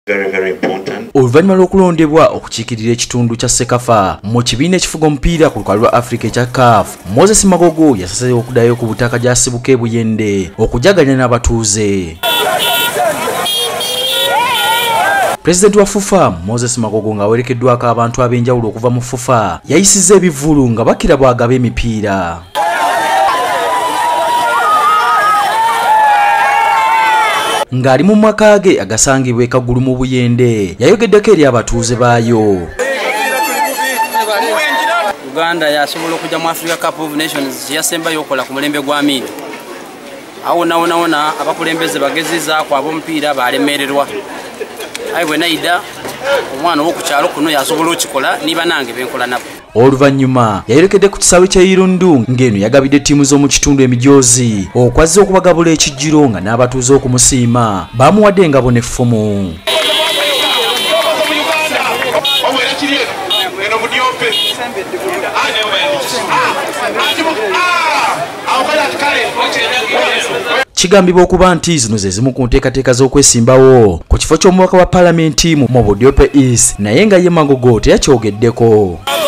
very important. Oluvannyuma lw'okulondebwa okukiikirira ekitundu kya CAF mu kibiina ekifuga omupiira ku lukalu lwa Africa ekya CAF, Moses Magogo yasazeeyo okuddayo ku butaka gy'asibuka e Buyende okujaganya n'abatuuze. President wa FUFA Moses Magogo ng'awerekeddwako abantu ab'enjawulo okuva mu FUFA yayisizza ebivvulu nga bakira bwagaba emipiira. Ng'ali mu maka ge agasangibwa e Kagulu mu Buyende yayogeddeko eri abatuuze baayo. Uganda yasobola okujja mu Africa Cup of Nations yasembayo okola ku mulembe gwa Amini. Awo nawona abakulembeze bagezizzaako ab'omupiira balemererwa. Ayi bwe naida omwana w'okukyalo kuno yasobola okikola niba nange benkola nabo. Oluvannyuma yayolekedde ku kisaawe kya Irundu ng'eno yagabidde ttiimu z'omu kitundu emijoozi okwazza okubagabula ekijjiro nga n'abatuuze okumusiima bamuwadde engabo n'effumu. Kigambibwa okuba nti zino ze zimu ku nteekateeka z'okwesimbawo ku kifo ky'omubaka wa paalamenti mu Budyope East naye nga ye Magogo teyakyogeddeko.